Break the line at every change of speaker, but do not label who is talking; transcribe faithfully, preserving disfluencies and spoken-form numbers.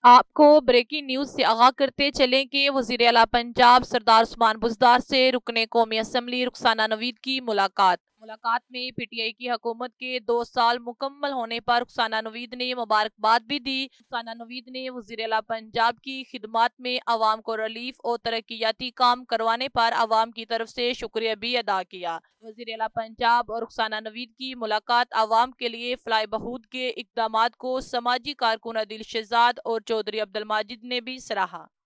आपको breaking news से आगाह करते चलें कि वजीर आला पंजाब सरदार उस्मान बुज़दार से रुकने कौमी असम्बली रुखसाना नवीद की मुलाकात मुलाकात में पीटीआई की हुकूमत के दो साल मुकम्मल होने पर रुखसाना नवीद ने मुबारकबाद भी दी। रुखसाना नवीद ने वजीर आला पंजाब की खिदमत में आवाम को रिलीफ और तरक्याती काम करवाने पर आवाम की तरफ से शुक्रिया भी अदा किया। वजीर आला पंजाब और रुखसाना नवीद की मुलाकात आवाम के लिए फलाह बहूद के इकदाम को समाजी कारकुन अदिल शहजाद और चौधरी अब्दुल माजिद ने भी सराहा।